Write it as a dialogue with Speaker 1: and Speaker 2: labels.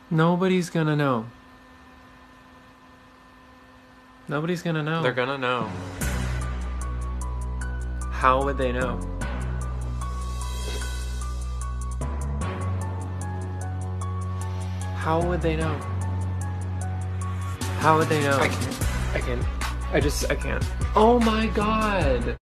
Speaker 1: Nobody's gonna know. Nobody's gonna know.
Speaker 2: They're gonna know.
Speaker 1: How would they know? How would they know? How would they know?
Speaker 2: I can't.
Speaker 1: I can't. I can't. Oh my god!